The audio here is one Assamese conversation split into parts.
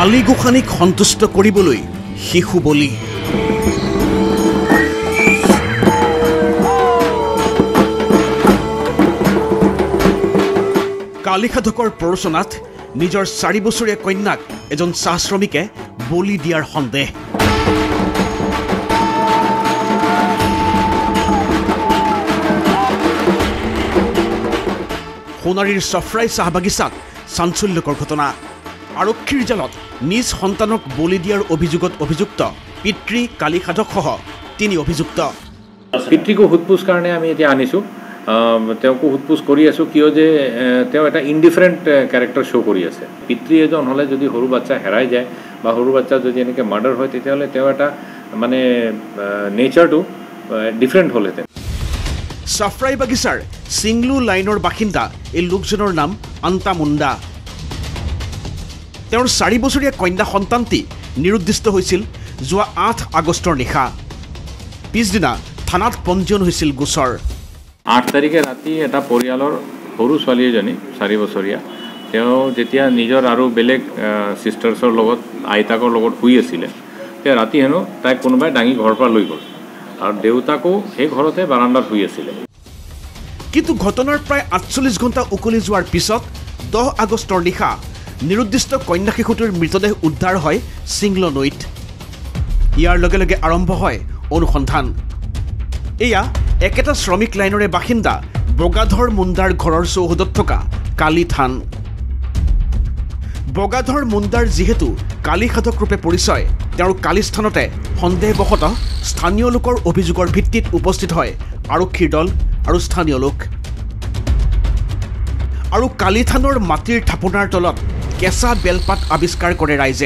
কালী গোসানীক সন্তুষ্ট কৰিবলৈ শিশু বলি কালীসাধকৰ প্ৰৰোচনাত নিজৰ 4 বছৰীয়া কন্যাক এজন চাহ শ্ৰমিকে বলি দিয়াৰ সন্দেহ সোণাৰীৰ সফৰাই চাহ বাগিচাত চাঞ্চল্যকৰ ঘটনা আৰক্ষীৰ জালত নিজ সন্তানক বলি দিয়াৰ অভিযোগত অভিযুক্ত পিতৃ কালীসাধকসহ 3 অভিযুক্ত পিতৃকো হুতপুছ কাৰণে আমি এতিয়া আনিছো তেওঁকো হুতপুছ কৰি আছো কিয় যে তেওঁ এটা ইনডিফাৰেন্ট ক্যাৰেক্টাৰ শো কৰি আছে পিতৃ এজন হলে যদি সৰু বাচ্চা হেৰাই যায় বা সৰু বাচ্চা যদি এনেকে মাৰ্ডাৰ হয় তেতিয়াহলে তেওঁ এটা মানে নেচাৰটো ডিফাৰেন্ট হলহেঁতেন সফৰাই বাগিচাৰ সিংলু লাইনৰ বাসিন্দা এই লোকজনৰ নাম আন্তা মুণ্ডা তেওঁৰ 4 বছৰীয়া কন্যা সন্তানটি নিৰুদ্দিষ্ট হৈছিল যোৱা 8 আগষ্টৰ নিশা পিছদিনা থানাত পঞ্জীয়ন হৈছিল গোচৰ 8 তাৰিখে ৰাতি এটা পৰিয়ালৰ সৰু ছোৱালী এজনী 4 বছৰীয়া তেওঁ যেতিয়া নিজৰ আৰু বেলেগ সিস্টাৰ্ছৰ লগত আইতাকৰ লগত শুই আছিল তে ৰাতি হেনো তাই কোনোবাই ডাঙি ঘৰৰ পৰা লৈ গ'ল আৰু দেউতাকো সেই ঘৰতে বাৰান্দাত শুই আছিল কিন্তু ঘটনাৰ প্ৰায় 48 ঘণ্টা উকলি যোৱাৰ পিছত 10 আগষ্টৰ নিশা নিৰুদ্দিষ্ট কন্যা শিশুটিৰ মৃতদেহ উদ্ধাৰ হয় সিংল নৈত ইয়াৰ লগে লগে আৰম্ভ হয় অনুসন্ধান এয়া একেটা শ্ৰমিক লাইনৰে বাসিন্দা বগাধৰ মুণ্ডাৰ ঘৰৰ চৌহদত থকা কালী থান বগাধৰ মুণ্ডাৰ যেহেতু কালী সাধক ৰূপে পৰিচয় তেওঁৰ কালী স্থানতে সন্দেহবশতঃ স্থানীয় লোকৰ অভিযোগৰ ভিত্তিত উপস্থিত হয় আৰক্ষীৰ দল আৰু স্থানীয় লোক আৰু কালী থানৰ মাটিৰ থাপনাৰ তলত কেঁচা বেলপাত আৱিষ্কাৰ কৰে ৰাইজে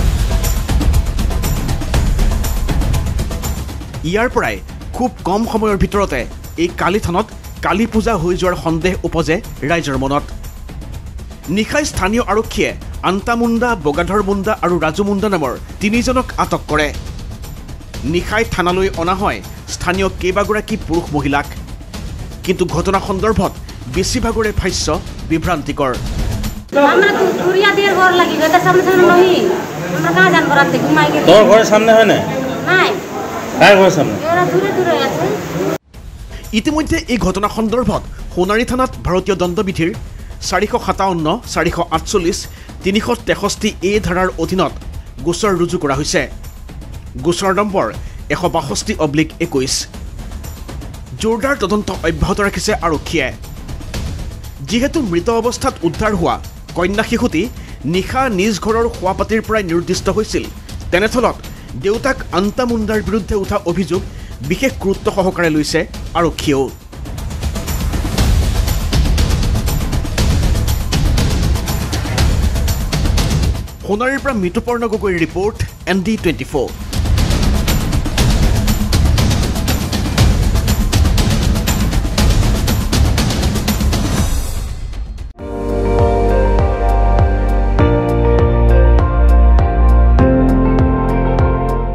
ইয়াৰ পৰাই খুব কম সময়ৰ ভিতৰতে এই কালী থানত কালী পূজা হৈ যোৱাৰ সন্দেহ উপজে ৰাইজৰ মনত নিশাই স্থানীয় আৰক্ষীয়ে আন্তা মুণ্ডা বগাধৰ মুণ্ডা আৰু ৰাজু মুণ্ডা নামৰ 3জনক আটক কৰে নিশাই থানালৈ অনা হয় স্থানীয় কেইবাগৰাকী পুৰুষ মহিলাক কিন্তু ঘটনা সন্দৰ্ভত বেছিভাগৰে ভাষ্য বিভ্ৰান্তিকৰ আমরা তো ঘুরিয়া দিয়ে ঘর লাগি গেতে সামনে সামনে নহি আমরা কাজ জান করাতে ঘুমাই গেছি তোর ঘরের সামনে হয় না নাই কার ঘরের সামনে এরা দূরে দূরে আছে ইতিমধ্যে এই ঘটনা সন্দৰ্ভত সোণাৰী থানাত ভাৰতীয় দণ্ডবিধিৰ 457 448 363 এ ধাৰাৰ অধীনত গোচৰ ৰুজু কৰা হৈছে গোচৰ নম্বৰ 162/21 জোৰদাৰ তদন্ত অব্যাহত ৰাখিছে আৰক্ষীয়ে যেহেতু মৃত অৱস্থাত উদ্ধাৰ হোৱা কন্যা শিশুটি নিশা নিজ ঘৰৰ খোৱাপাতিৰ পৰাই নিৰুদ্দিষ্ট হৈছিল তেনেস্থলত দেউতাক আন্তা মুণ্ডাৰ বিৰুদ্ধে উঠা অভিযোগ বিশেষ গুৰুত্ব সহকাৰে লৈছে আৰক্ষীয়েও সোণাৰীৰ পৰা মৃত্যুপৰ্ণ গগৈৰ ৰিপৰ্ট ND24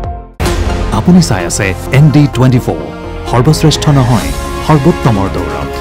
আপুনি চাই আছে ND24 সৰ্বশ্ৰেষ্ঠ নহয় সৰ্বোত্তমৰ দৌৰত